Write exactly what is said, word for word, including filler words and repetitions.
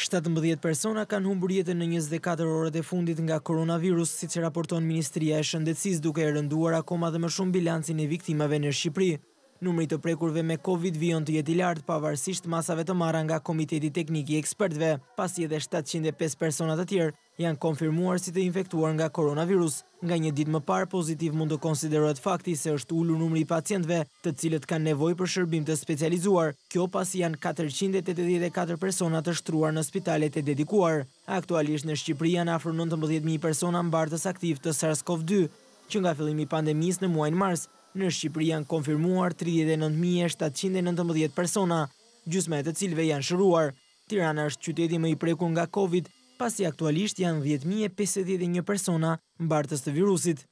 shtatëmbëdhjetë persona kanë humbur jetën në njëzet e katër orët e fundit nga koronavirus, siç e raporton Ministria e Shëndetësisë, duke e rënduar akoma dhe më shumë bilancin e viktimave në Shqipëri. Numri të prekurve me Covid vijon të jetë i lartë pavarësisht masave të marra nga Komiteti Teknik i Ekspertëve, pasi edhe shtatëqind e pesë persona të tjerë janë konfirmuar si të infektuar nga koronavirus. Nga një ditë më parë, pozitiv mund të konsiderohet fakti se është ulur numri i pacientëve të cilët kanë nevojë për shërbim të specializuar, kjo pasi janë katërqind e tetëdhjetë e katër persona të shtruar në spitalet e dedikuar. Aktualisht në Shqipëri janë afër nëntëmbëdhjetë mijë persona mbartës aktiv të SARS-CoV dy, që nga fillimi i pandemisë në muajin mars, në Shqipëri janë konfirmuar tridhjetë e nëntë mijë e shtatëqind e nëntëmbëdhjetë persona, gjysma e të cilëve janë shëruar. Tirana është qyteti më i prekur nga Covid, pasi aktualisht janë dhjetë mijë e pesëdhjetë e një persona mbartës të virusit.